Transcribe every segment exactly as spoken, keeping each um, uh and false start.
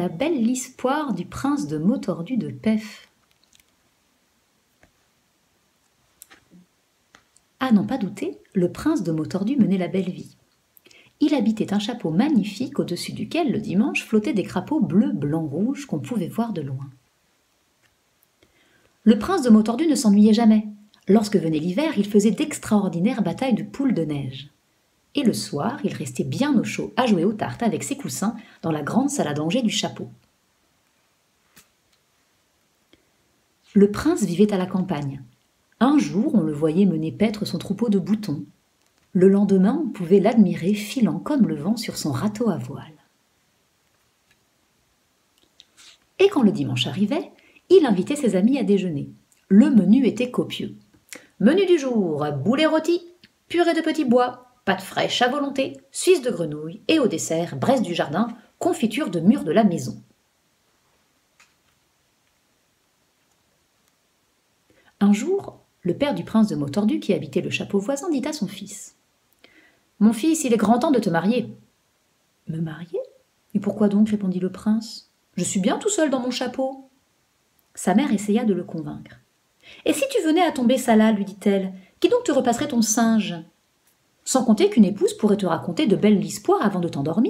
la belle histoire du prince de Mautordu de Pef. À n'en pas douter, le prince de Mautordu menait la belle vie. Il habitait un chapeau magnifique au-dessus duquel, le dimanche, flottaient des crapauds bleus, blancs, rouges qu'on pouvait voir de loin. Le prince de Mautordu ne s'ennuyait jamais. Lorsque venait l'hiver, il faisait d'extraordinaires batailles de poules de neige. Et le soir, il restait bien au chaud à jouer aux tartes avec ses coussins dans la grande salle à danger du chapeau. Le prince vivait à la campagne. Un jour, on le voyait mener paître son troupeau de boutons. Le lendemain, on pouvait l'admirer filant comme le vent sur son râteau à voile. Et quand le dimanche arrivait, il invitait ses amis à déjeuner. Le menu était copieux. Menu du jour, boulet rôti, purée de petits bois, pâte fraîche à volonté, suisse de grenouille et au dessert, braise du jardin, confiture de mûres de la maison. Un jour, le père du prince de Mautordu, qui habitait le chapeau voisin, dit à son fils : « Mon fils, il est grand temps de te marier. »« Me marier ? Et pourquoi donc ? répondit le prince. Je suis bien tout seul dans mon chapeau. » Sa mère essaya de le convaincre. « Et si tu venais à tomber salade, lui dit-elle, qui donc te repasserait ton singe ? Sans compter qu'une épouse pourrait te raconter de belles histoires avant de t'endormir. »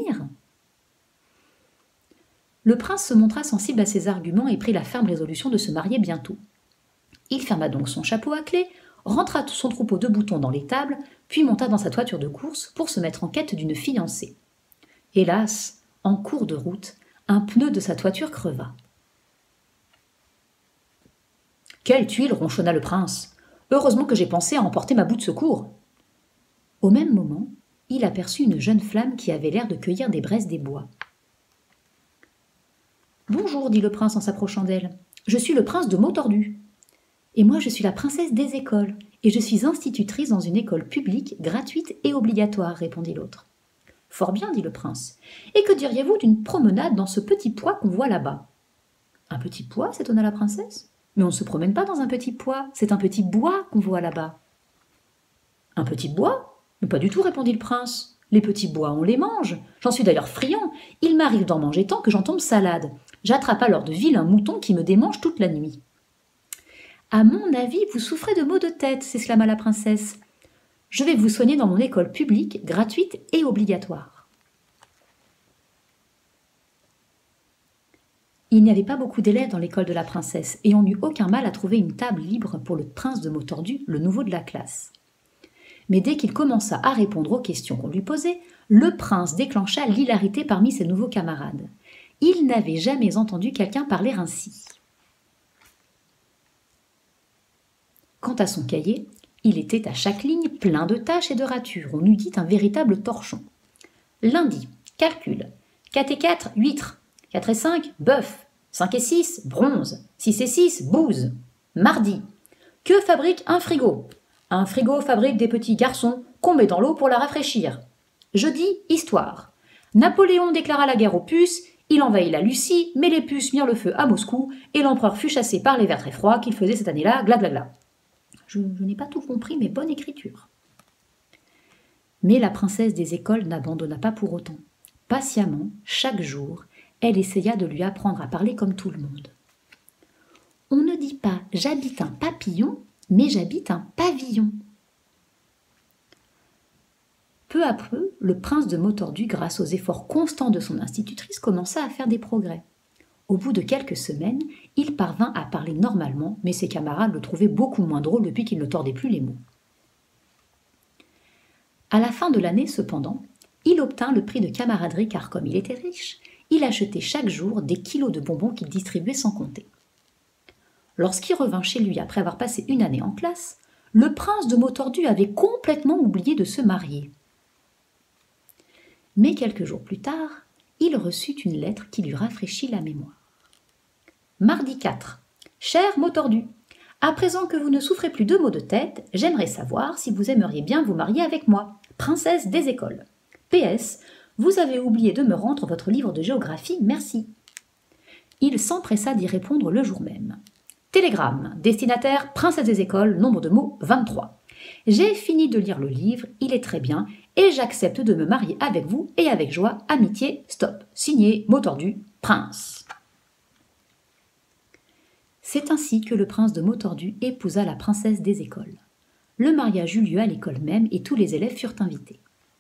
Le prince se montra sensible à ces arguments et prit la ferme résolution de se marier bientôt. Il ferma donc son chapeau à clé, rentra son troupeau de boutons dans l'étable, puis monta dans sa toiture de course pour se mettre en quête d'une fiancée. Hélas, en cours de route, un pneu de sa toiture creva. « Quelle tuile !» ronchonna le prince. « Heureusement que j'ai pensé à emporter ma boue de secours. » Au même moment, il aperçut une jeune flamme qui avait l'air de cueillir des braises des bois. « Bonjour, dit le prince en s'approchant d'elle. Je suis le prince de Mautordu. Et moi, je suis la princesse des écoles, et je suis institutrice dans une école publique, gratuite et obligatoire, répondit l'autre. Fort bien, dit le prince. Et que diriez-vous d'une promenade dans ce petit pois qu'on voit là-bas? Un petit pois, s'étonna la princesse. Mais on ne se promène pas dans un petit pois, c'est un petit bois qu'on voit là-bas. Un petit bois? Mais pas du tout, répondit le prince. Les petits bois, on les mange. J'en suis d'ailleurs friand. Il m'arrive d'en manger tant que j'en tombe salade. J'attrape alors de vilains moutons qui me démangent toute la nuit. À mon avis, vous souffrez de maux de tête, s'exclama la princesse. Je vais vous soigner dans mon école publique, gratuite et obligatoire. Il n'y avait pas beaucoup d'élèves dans l'école de la princesse, et on n'eut aucun mal à trouver une table libre pour le prince de Mautordu, le nouveau de la classe. Mais dès qu'il commença à répondre aux questions qu'on lui posait, le prince déclencha l'hilarité parmi ses nouveaux camarades. Il n'avait jamais entendu quelqu'un parler ainsi. Quant à son cahier, il était à chaque ligne plein de taches et de ratures. On eût dit un véritable torchon. Lundi, calcul. quatre et quatre, huîtres. quatre et cinq, bœuf. cinq et six, bronze. six et six, bouse. Mardi, que fabrique un frigo? Un frigo fabrique des petits garçons qu'on met dans l'eau pour la rafraîchir. Jeudi, histoire. Napoléon déclara la guerre aux puces. Il envahit la Lucie, mais les puces mirent le feu à Moscou et l'empereur fut chassé par les vers très froids qu'il faisait cette année-là, glaglagla. Je, je n'ai pas tout compris, mais bonne écriture. Mais la princesse des écoles n'abandonna pas pour autant. Patiemment, chaque jour, elle essaya de lui apprendre à parler comme tout le monde. On ne dit pas « j'habite un papillon », mais « j'habite un pavillon ». Peu à peu, le prince de Mautordu, grâce aux efforts constants de son institutrice, commença à faire des progrès. Au bout de quelques semaines, il parvint à parler normalement, mais ses camarades le trouvaient beaucoup moins drôle depuis qu'il ne tordait plus les mots. À la fin de l'année, cependant, il obtint le prix de camaraderie car, comme il était riche, il achetait chaque jour des kilos de bonbons qu'il distribuait sans compter. Lorsqu'il revint chez lui après avoir passé une année en classe, le prince de Mautordu avait complètement oublié de se marier. Mais quelques jours plus tard, il reçut une lettre qui lui rafraîchit la mémoire. Mardi quatre. Cher Mautordu, à présent que vous ne souffrez plus de maux de tête, j'aimerais savoir si vous aimeriez bien vous marier avec moi, princesse des écoles. P S. Vous avez oublié de me rendre votre livre de géographie, merci. Il s'empressa d'y répondre le jour même. Télégramme, destinataire, princesse des écoles, nombre de mots vingt-trois. J'ai fini de lire le livre, il est très bien, et j'accepte de me marier avec vous et avec joie, amitié, stop. Signé, mot tordu, prince. C'est ainsi que le prince de Mautordu épousa la princesse des écoles. Le mariage eut lieu à l'école même et tous les élèves furent invités.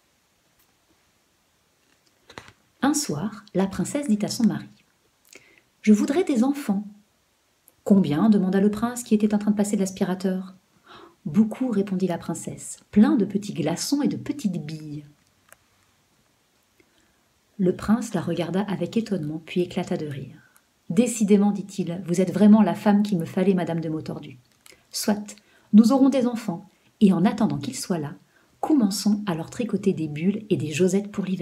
Un soir, la princesse dit à son mari « Je voudrais des enfants. »« Combien » demanda le prince qui était en train de passer de l'aspirateur. « Beaucoup, » répondit la princesse, « plein de petits glaçons et de petites billes. » Le prince la regarda avec étonnement, puis éclata de rire. « Décidément, dit-il, vous êtes vraiment la femme qu'il me fallait, madame de Mautordu. Soit, nous aurons des enfants, et en attendant qu'ils soient là, commençons à leur tricoter des bulles et des josettes pour l'hiver. »